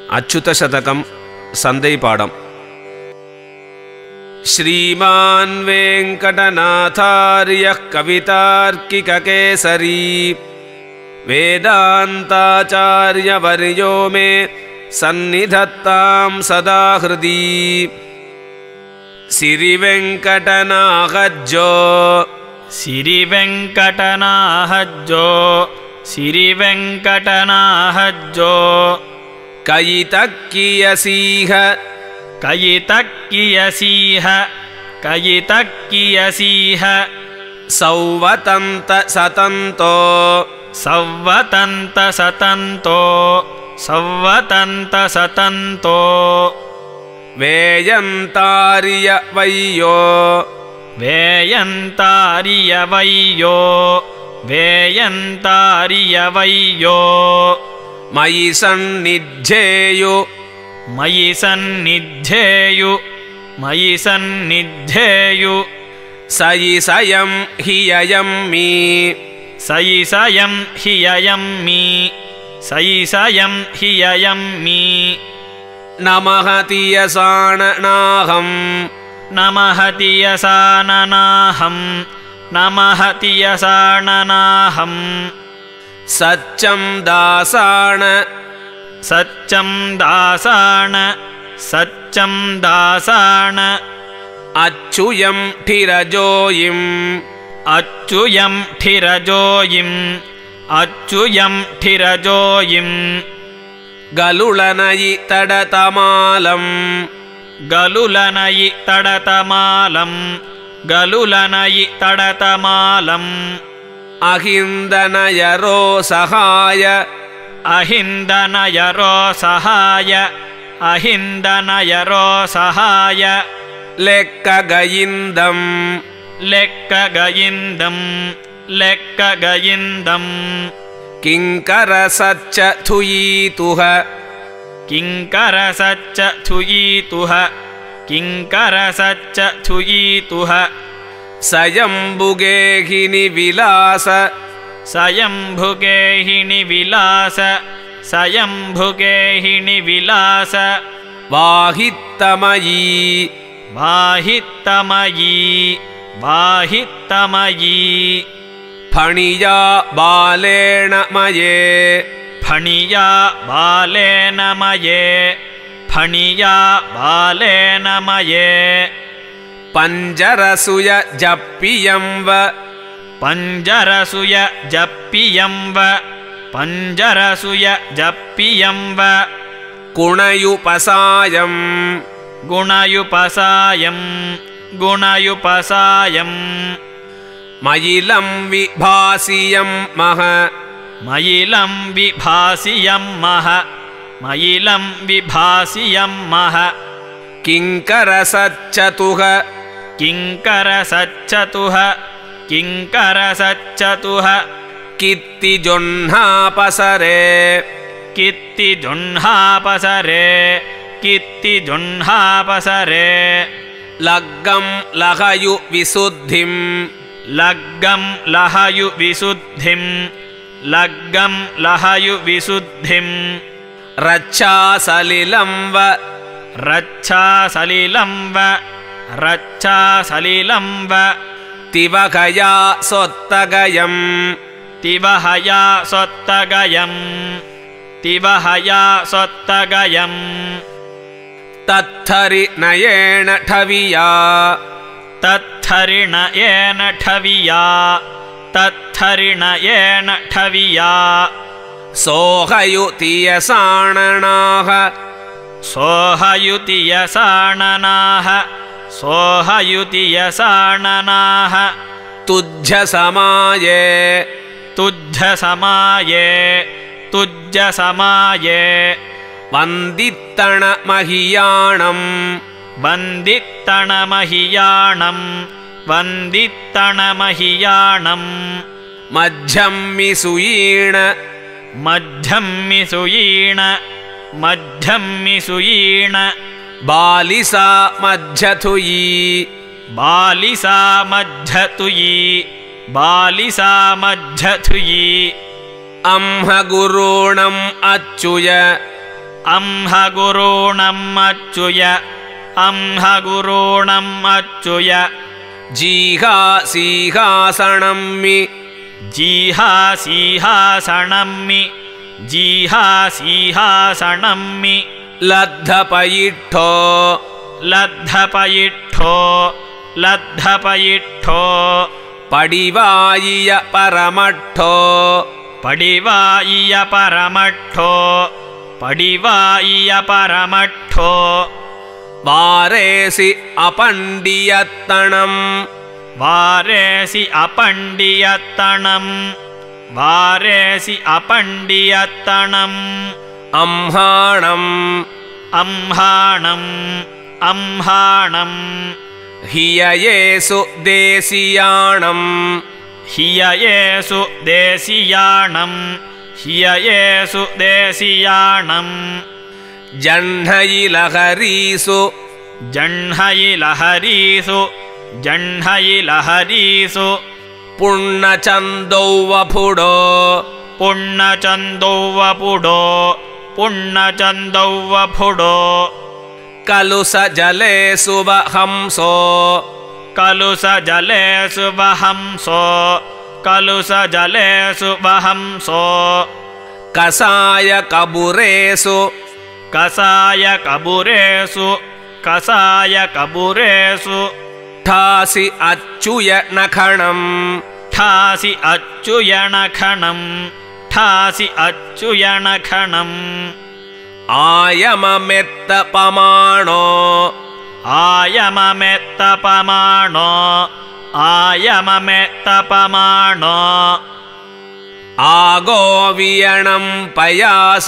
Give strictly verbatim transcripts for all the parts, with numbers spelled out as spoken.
अच्युतशतकं सन्दैपाडम्। श्रीमान् वेङ्कटनाथार्यः कवितार्किककेसरी वेदान्ताचार्यवर्यो मे सन्निधत्तां सदा हृदि। सिरिवेङ्कटनाहज्जो सिरिवेङ्कटनाहज्जो सिरिवेङ्कटनाहज्जो कयितक्कियसीह कयितक्कियसीह कयितक्कियसीह सौवतन्त सतन्तो सौवतन्त सतन्तो सौवतन्त सतन्तो वेयन्तार्य वय्यो वेयन्तार्य वय्यो वेयन्तार्य वय्यो मयि सन्निध्येयु मयि सन्निध्येयु मयि सन्निध्येयु सयि सयं हिययं मी सयि सयं हिययं मी सयि सयं हिययं मी नमः तियसाननाहं नमः तियसाननाहं नमः तियसाननाहं सच्चं दासाण सच्चं दासाण सच्चं दासाण अच्युयं ठिरजोयिम् अच्युयं ठिरजोयिम् अच्युयं ठिरजोयिम् गलुलनयि तडतमालं गलुलनयि तडतमालं गलुलनयि तडतमालम् अहिन्दनयरो सहाय अहिन्दनयरो सहाय अहिन्दनयरो सहाय लेक्कगयिन्दं लेक्कगयिन्दं लेक्कगयिन्दं किङ्करसच्च थुयीतुः किङ्करसच्च थुयीतुः किङ्करसच्च थुयीतुः सयम्बुगेहिनि विलास सयम्भुगेहिनि विलास सयम्भुगेहिनि विलास वाहित्तमयी वाहित्तमयी वाहित्तमयी फणिया बालेन मये फणिया बालेन मये फणिया बालेन मये पञ्जरसुय जप्पियंव पञ्जरसुय जप्पियंव पञ्जरसुय जप्पियंव गुणयुपसायं गुणयुपसायं गुणयुपसायं मयिलं विभासियं मह मयिलं विभासियं मह मयिलं विभासियं मह किङ्करसच्चतुः किङ्करसच्चतुः किङ्करसच्चतुः कित्तिजोह्नापसरे कित्तिजोह्नापसरे कित्तिजोह्नापसरे लग्गं लहयु विशुद्धिं लग्गं लहयु विशुद्धिं लग्गं लहयु विशुद्धिं रच्छासलिलं व रच्छासलिलं व रच्छासलिलं व तिवकया सोत्तगयं तिवहया सोत्तगयं तिवहया सोत्तगयं तत्थरिनयेण ठविया तत्थरिणयेन ठविया तत्थरिणयेन ठविया सोहयुतियसाणनाः सोहयुतियसाणनाः सोहयुतियसाणनाः तुज्झसमाये तुज्झसमाये तुज्झसमाये वन्दित्तणमहियाणं वन्दित्तणमहियाणं वन्दित्तणमहियाणं मध्यम्मिसुयीण मध्यम्मिसुयीण मध्यम्मिसुयीण बालिसा मध्यथुयी बालिसा मध्यथुयी बालिसा मध्यथुयी अम्हगुरूणम् अच्युय अंहगुरूणम् अच्युय अंहगुरूणम् अच्युय जीहासीहासनम्मि जीहासीहासनम्मि जीहासीहासनम्मि लद्धपयिट्ठो लद्धपयिट्ठो लद्धपयिट्ठो पडिवायिय परमट्ठो पडिवायिय परमट्ठो पडिवायिय परमट्ठो वारेसि अपण्डियत्तणम् वारेसि अपण्डियत्तणम् वारेसि अपण्डियत्तणम् अंहाणम् अंहाणम् अंहाणम् हिययेषु देशियाणम् हिययेषु देशियाणम् हिययेषु देशियाणम् जह्नयिलहरीषु जह्नयिलहरीषु जह्नयिलहरीषु पुण्यचन्दौवपुडो पुण्यचन्दौवपुडो पुण्यचन्दौवपुडो कलुषजलेषु वहंसो कलुषजलेषु वहंसो कलुषजलेषु वहंसो कषायकबुरेषु कषायकबुरेषु कषायकबुरेषु ठासि अच्युयनखणम् ठासि अच्युयनखणम् ठासि अच्युयनखणम् आयममेत्तपमाणो आयममेत्तपमाणो आयममेत्तपमाणो आगोवियणं पयास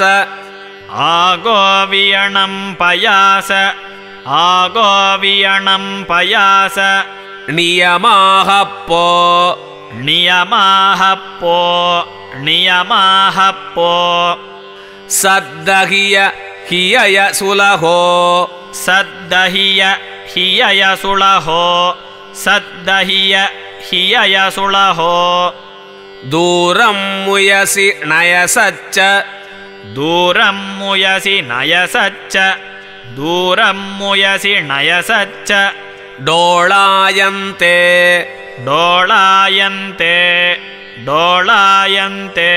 आगोवियणं पयास आगोवियणं पयास नियमाहप्पो नियमाहप्पो नियमाहप्पो सद्दहिय हियय सुलहो सद्दहिय हियय सुलहो सद्दहिय हियय सुलहो दूरं मुयसि नयसच्च दूरं मुयसि नयसच्च दूरं मुयसि नयसच्च डोलायन्ते डोलायन्ते डोलायन्ते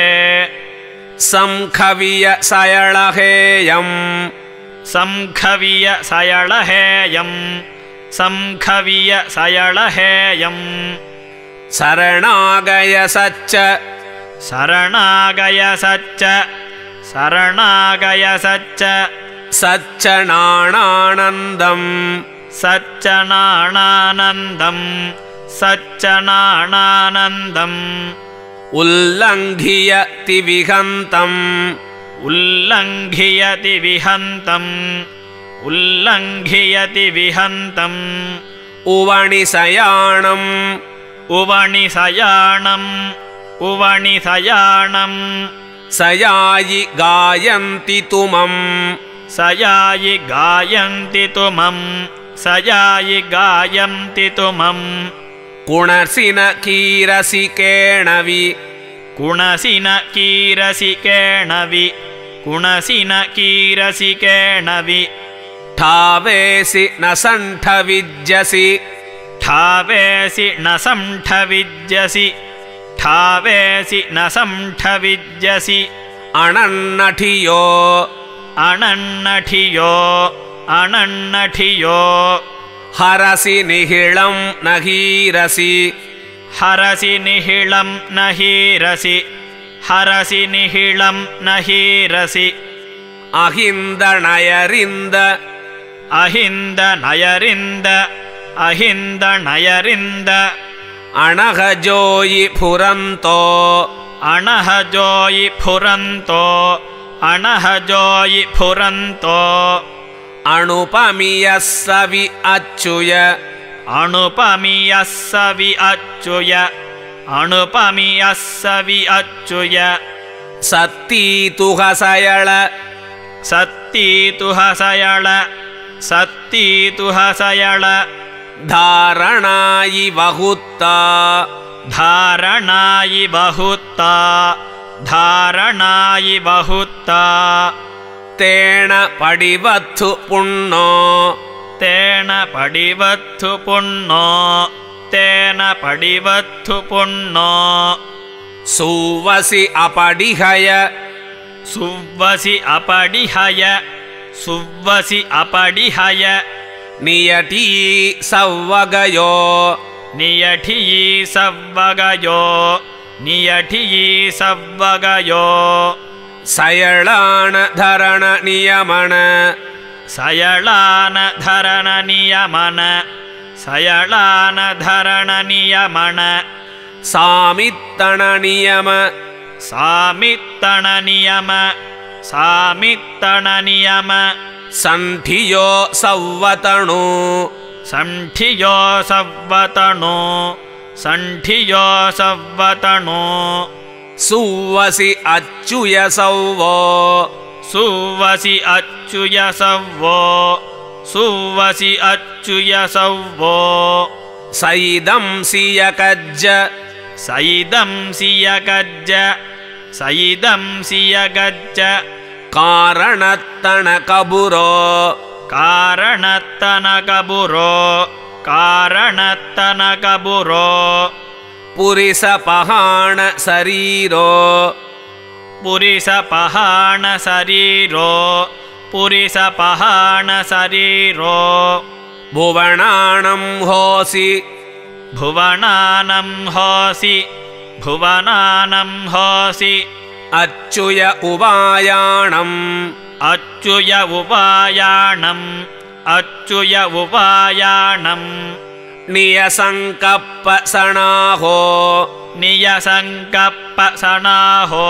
संखविय सयळहेयम् संखविय सयळहेयम् संखविय सयळहेयम् शरणागयसच्च शरणागयसच्च शरणागयसच्च सच्च नाणानन्दम् सच्च नाणानन्दम् सच्च नाणानन्दम् उल्लङ्घ्यति विहन्तम् उल्लङ्घ्यति विहन्तम् उल्लङ्घ्यति विहन्तम् उवणिसयाणम् उवणिसयाणम् उवणिसयाणम् सयायि गायन्ति तुमम् सयायि गायन्ति तुमम् सयायि गायन्ति तुमम् कुणसिन कीरसिकेणवि कुणसिन कीरसिकेणवि कुणसिन कीरसिकेणवि ठावेसि न सण्ठविज्यसि ठावेसि न सण्ठविज्यसि ठावेसि न सण्ठविज्यसि अणन्नठियो अणन्नठियो अणन्नठियो हरसि निहिलं नहीरसि हरसि निहिलं नहीरसि हरसि निहिलं नहीरसि अहिन्दनयरिन्द अहिन्द नयरिन्द अहिन्द नयरिन्द अणहजोयि फुरन्तो अणहजोयि फुरन्तो अणहजोयि फुरन्तो अणुपमियः सवि अच्युय अणुपमियः सवि अच्युय अणुपमियः सवि अच्युय सत्तीतुहसयळ सत्तीतुहसयळ सत्तीतुहसयळ धारणायि बहुत्ता धारणायि बहुत्ता धारणायि बहुत्ता तेण पडिवत्थु पुण्णो तेन पडिवत्थु पुण्णो तेन पडिवत्थु पुण्णो सुवसि अपडिहय सुव्वसि अपडिहय सुव्वसि अपडिहय नियटी सव्वगयो नियठियी सव्वगयो नियठियी सव्वगयो सयळान धरण नियमन सयळान धरण नियमन सयळान धरण नियमन सामित्तण नियम सामित्तण नियम सामित्तण नियम सन्ठियो सव्वतणु सन्ठियो सव्वतणु सन्ठियो सव्वतणु सुवसि अच्युय सव्वो सुवसि अच्युय सव्वो सुवसि अच्युय सव्वो सैदंसि यकज्ज सैदंसि यकज्ज सैदंसि यकज्ज कारणत्तणकबुरो कारणत्तनकबुरो कारणत्तनकबुरो पुरिसपहाण शरीरो पुरिसपहाण शरीरो पुरिसपहाण शरीरो भुवनानं होसि भुवनानं होसि भुवनानं होसि अच्युय उवायाणम् अच्युय उवायाणम् अच्युय उवायाणम् नियसङ्कप्पसणाहो नियसङ्कप्पसणाहो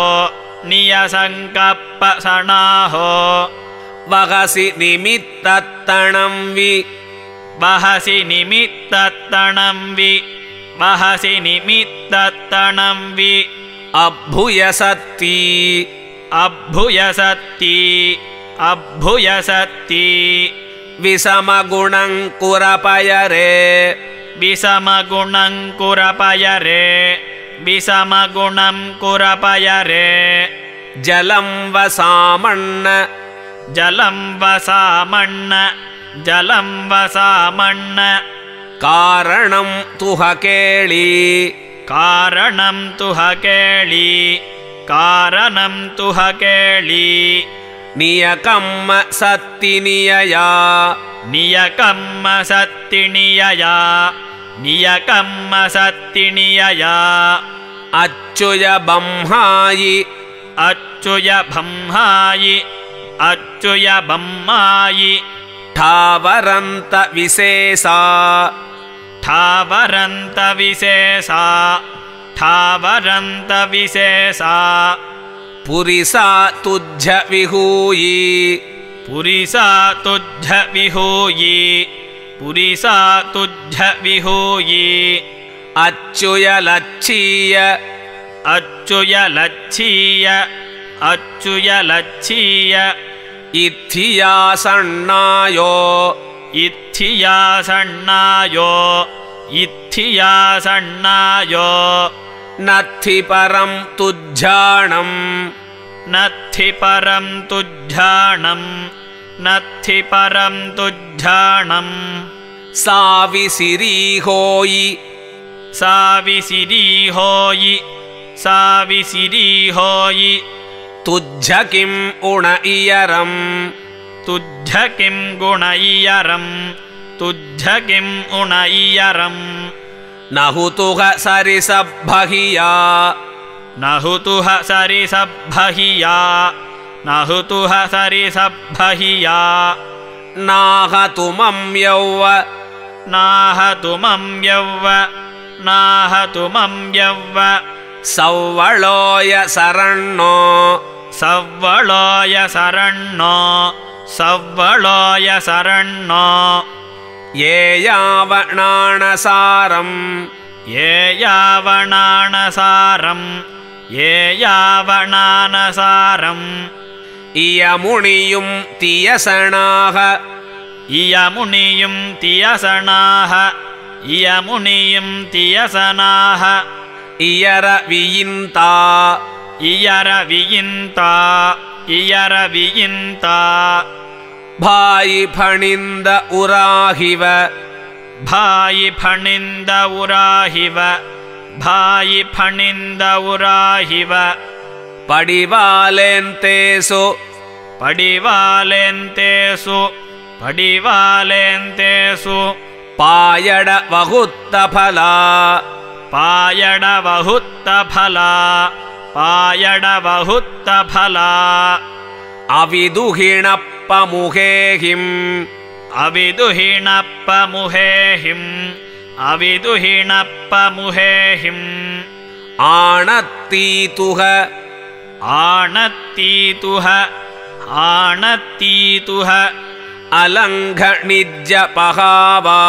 नियसङ्कप्पसणाहो वहसि निमित्तत्तणं वि वहसि निमित्तत्तणं वि वहसि निमित्तत्तणं वि अभ्भुयसत्ति अभ्भुयसत्ति अभ्भुयसत्ति विषमगुणं कुरपयरे विषमगुणं कुरपयरे विषमगुणं कुरपयरे जलं वसामण्ण जलं वसामण्ण जलं वसामण्ण कारणं तुह केळि कारणं तुह केळि कारणं तुह केळि नियकम्म सत्तिनियया नियकम्म सत्तिनियया नियकम्म सत्तिनियया अच्युय ब्रह्मायि अच्युय ब्रह्मायि अच्युय ब्रह्मायि ठावरन्त विशेषा ठावरन्त विशेषा ठावरन्त विशेषा पुरिसा तुज्झ विहूयि पुरिसा तुज्झ विहूयि पुरिसा तुज्झ विहूयि अच्युय लच्छीय अच्युय लच्छीय अच्युय लच्छीय इत्थियासन्नायो इत्थियासन्नायो इत्थियासन्नायो नत्थि परं तुज्झाणम् नत्थि परं तुज्झाणम् नत्थि परं तुज्झाणम् साविसिरीहोयि साविसिरीहोयि साविसिरीहोयि तुज्झ किम् उण इयरम् तुज्झ किं गुण इयरम् तुज्झ किम् उण इयरम् नहुतुः सरिसब्बहिया नहुतुः सरिसब्बहिया नहुतुः सरिसब्बहिया नाहतुमं यौव नाहतुमं यौव नाहतुमं यौव सव्वळोय शरणो सव्वळोय शरणो सव्वळोय शरणो ये यावणाणसारम् ये यावणानसारम् ये यावणानसारम् इयमुणियुं तियसणाः इयमुनियुं तियसणाः इयमुनियुं तियसनाः इयर वियिन्ता इयर वियिन्ता ಇಯರವಿಯಿಂತ ಭಾಯಿ ಫಣಿಂದ ಉರಾಹಿವ ಭಾಯಿ ಫಣಿಂದ ಉರಾಹಿವ ಭಾಯಿ ಫಣಿಂದ ಉರಾಹಿವ ಪಡಿವಾಲೆಂತೇಸು ಪಡಿವಾಲೆಂತೇಸು ಪಡಿವಾಲೆಂತೇಸು ಪಾಯಡ ವಹುತ್ತ ಫಲ ಪಾಯಡ ವಹುತ್ತ ಫಲ ಪಾಯಡ ವಹುತ್ತ ಫಲ ಅವಿದುಹಿಣಪ್ಪ ಮುಹೇಹಿಂ ಅವಿದುಹಿಣಪ್ಪ ಮುಹೇಹಿಂ ಅವಿದುಹಿಣಪ್ಪ ಮುಹೇಹಿಂ ಆಣತ್ತೀತುಹ ಆಣತ್ತೀತುಹ ಆಣತ್ತೀತುಹ ಅಲಂಘಣಿಜ್ಯ ಪಹಾವಾ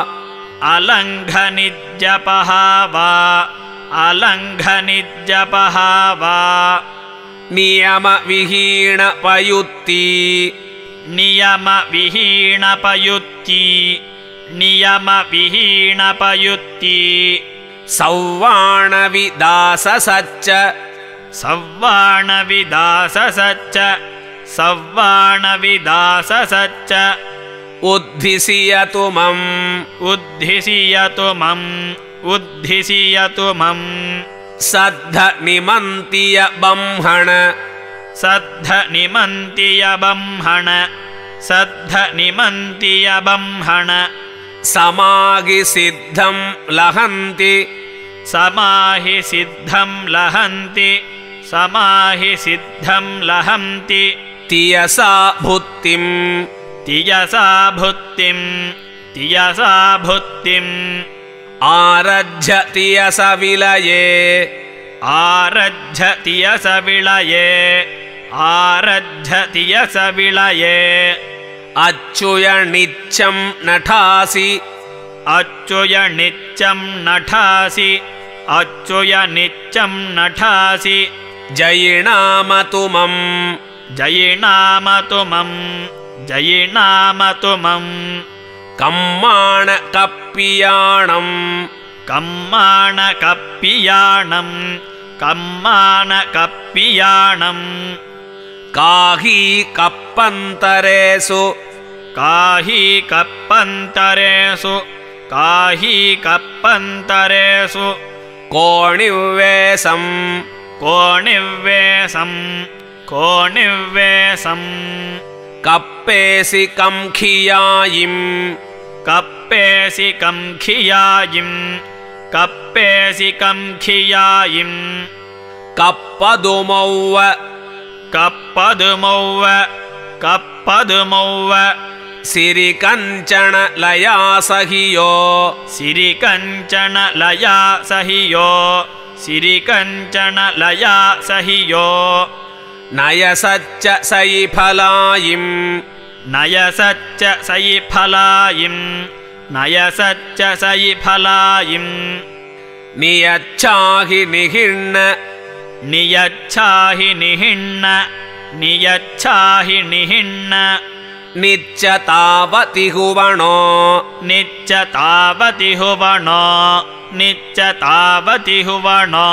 ಅಲಂಘನಿಜ್ಯ ಪಹಾವಾ ಅಲಂಘನಿಜ್ಯ ಪಹಾವಾ ನಿಯಮ ವಿಹೀಣ ಪಯುತ್ತಿ ನಿಯಮ ವಿಹೀಣ ಪಯುತ್ತಿ ನಿಯಮ ವಿಹೀಣ ಪಯುತ್ತಿ ಸವ್ವಾಣ ವಿದಾಸ ಸಚ್ಚ ಸವ್ವಾಣ ವಿದಾಸ ಸಚ್ಚ ಸವ್ವಾಣ ವಿದಾಸ ಸಚ್ಚ ಉದ್ಧಿಸಿಯತು ಮಂ ಉದ್ಧಿಸಿಯತು ಮಂ ಉದ್ಧಿಸಿಯತು ಮಂ ಸದ್ಧ ನಿಮಂತಿಯ ಬಂಹಣ ಸದ್ಧ ನಿಮಂತಿಯ ಬಂಹಣ ಸದ್ಧ ನಿಮಂತಿಯ ಬಂಹಣ ಸಮಾಗಿ ಸಿದ್ಧಂ ಲಹಂತಿ ಸಮಾಹಿ ಸಿದ್ಧಂ ಲಹಂತಿ ಸಮಾಹಿ ಸಿದ್ಧಂ ಲಹಂತಿ ತಿಯಸಾ ಭುತ್ತಿಂ ತಿಯಸಾ ಭುತ್ತಿಂ ತಿಯಸಾ ಭುತ್ತಿಂ ಆರಜ್ಯ ತಿಯಸ ವಿಲಯೇ ಆರಜ್ಯ ತಿಯಸ ವಿಳಯೇ ಆರಜ್ಯ ತಿಯಸ ವಿಳಯೇ ಅಚ್ಚುಯ ನಿಚ್ಚಂ ನಠಾಸಿ ಅಚ್ಚುಯ ನಿಚ್ಚಂ ನಠಾಸಿ ಅಚ್ಚುಯ ನಿಚ್ಚಂ ನಠಾಸಿ ಜಯಿಣಾಮತು ಮಂ ಜಯಿಣಾಮತು ಮಂ ಜಯಿಣಾಮತು ಮಂ ಕಮ್ಮಾಣ ಕಪ್ಪಿಯಾಣಂ ಕಮ್ಮಾಣ ಕಪ್ಪಿಯಾಣಂ ಕಮ್ಮಾಣ ಕಪ್ಪಿಯಾಣಂ ಕಾಹಿ ಕಪ್ಪಂತರೇಸು ಕಾಹಿ ಕಪ್ಪಂತರೇಸು ಕಾಹಿ ಕಪ್ಪಂತರೇಸು ಕೋಣಿವ್ವೇಸಂ ಕೋಣಿವ್ವೇಸಂ ಕೋಣಿವ್ವೇಸಂ ಕಪ್ಪೇಸಿ ಕಂಖಿಯಾಯಿಂ ಕಪ್ಪೇಸಿ ಕಂಖಿಯಾಯಿಂ ಕಪ್ಪೇಸಿ ಕಂಖಿಯಾಯಿಂ ಕಪ್ಪದುಮೌವ ಕಪ್ಪದುಮೌವ ಕಪ್ಪದುಮೌವ ಸಿರಿ ಕಂಚಣ ಲಯಾ ಸಹಿಯೋ ಸಿರಿ ಕಂಚನ ಲಯಾ ಸಹಿಯೋ ಸಿರಿ ಕಂಚನ ಲಯಾ ಸಹಿಯೋ ನಯಸಚ್ಚ ಸಯಿ ಫಲಾಯಿಂ ನಯಸಚ್ಚ ಸಯಿ ಫಲಾಯಿಂ ನಯಸಚ್ಚ ಸಯಿ ಫಲಾಯಿಂ ನಿಯಚ್ಛಾಹಿ ನಿಹಿಣ್ಣ ನಿಯಚ್ಛಾಹಿ ನಿಹಿಣ್ಣ ನಿಯಚ್ಛಾಹಿ ನಿಹಿಣ್ಣ ನಿಚ್ಚ ತಾವತಿ ಹುವಣೋ ನಿಚ್ಚ ತಾವತಿ ಹುವಣೋ ನಿಚ್ಚ ತಾವತಿ ಹುವಣೋ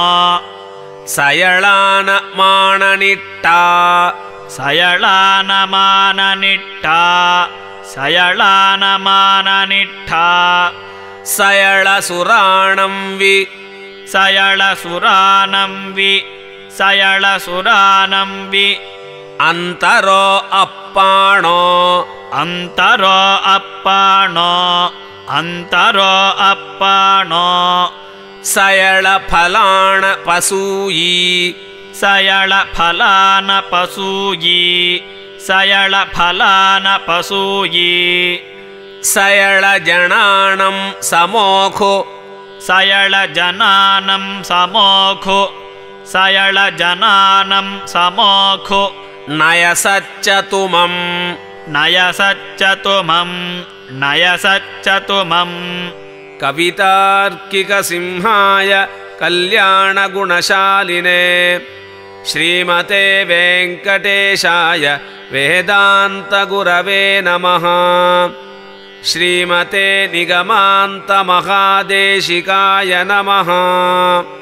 ಸಯಳಾನ ಮಾಣನಿಟ್ಟ ಸಯಳಾನ ಮಾನನಿಟ್ಟ ಸಯಳಾನ ಮಾನನಿಟ್ಟ ಸಯಳ ಸುರಾಣಂ ವಿ ಸಯಳ ಸುರಾನಂ ವಿ ಸಯಳ ಸುರಾನಂ ವಿ ಅಂತರೋ ಅಪ್ಪಾಣೋ ಅಂತರೋ ಅಪ್ಪಾಣೋ ಅಂತರೋ ಅಪ್ಪಾಣೋ ಸಯಳ ಫಲಾಣ ಪಸೂಯಿ ಸಯಳ ಫಲಾನ ಪಸೂಯಿ ಸಯಳ ಫಲಾನ ಪಸೂಯಿ ಸಯಳ ಜನಾಣಂ ಸಮೋಖೋ ಸಯಳ ಜನಾನಂ ಸಮೋಖೋ ಸಯಳ ಜನಾನಂ ಸಮೋಖೋ ನಯಸಚ್ಚತು ಮಂ ನಯಸಚ್ಚತು ಮಂ ನಯಸಚ್ಚತು ಮಂ ಕವಿತಾರ್ಕಿಕ ಸಿಂಹಾಯ ಕಲ್ಯಾಣ ಗುಣಶಾಲಿನೇ ಶ್ರೀಮತೆ ವೆಂಕಟೇಶಾಯ ವೇದಾಂತ ಗುರವೇ ನಮಃ ಶ್ರೀಮತೆ ನಿಗಮಾಂತ ಮಹಾದೇಶಿಕಾಯ ನಮಃ।